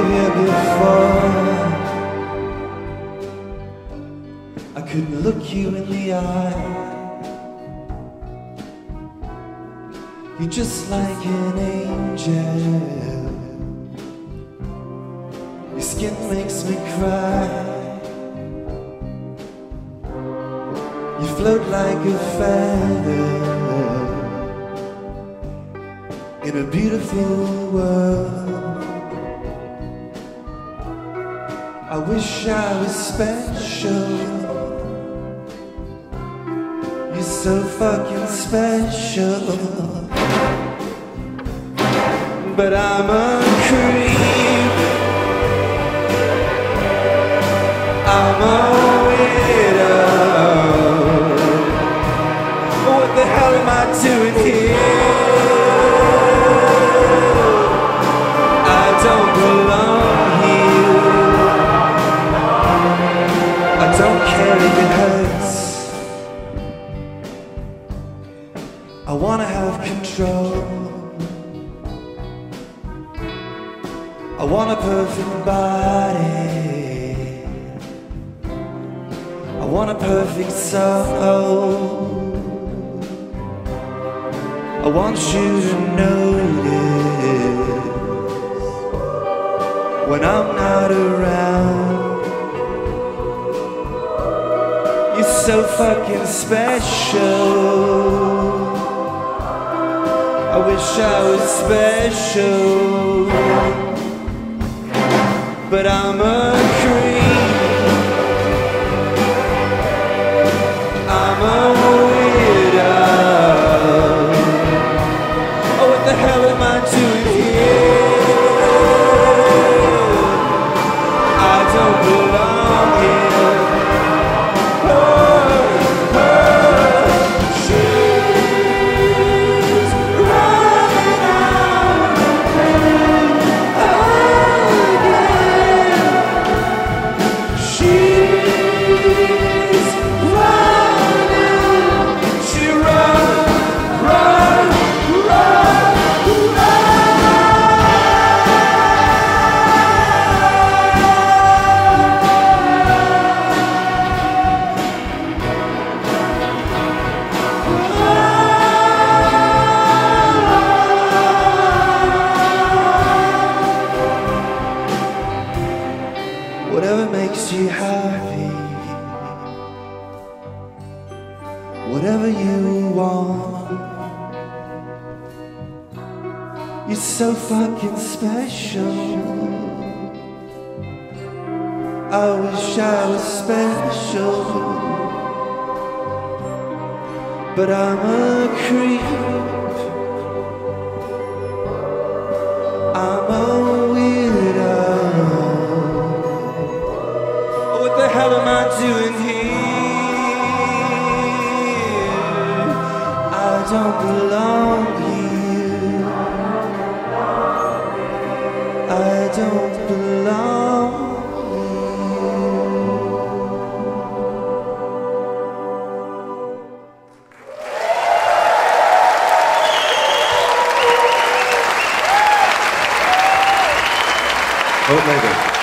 here before. I couldn't look you in the eye. You're just like an angel. Your skin makes me cry. You float like a feather in a beautiful world. I wish I was special. You're so fucking special. But I'm a creep. I'm a widow. What the hell am I doing here? I don't belong here. I don't care if it hurts. I wanna have control. I want a perfect body. I want a perfect soul. I want you to notice when I'm not around. You're so fucking special. I wish I was special. But I'm a creep. I'm a widow. Oh, what the hell am I doing here? I don't belong here. She's running out again. She's running. She run, run, run, whatever makes you happy, whatever you want. You're so fucking special. I wish I was special. But I'm a creep. I'm a weirdo. What the hell am I doing here? I don't belong here. I don't belong here. Oh, maybe.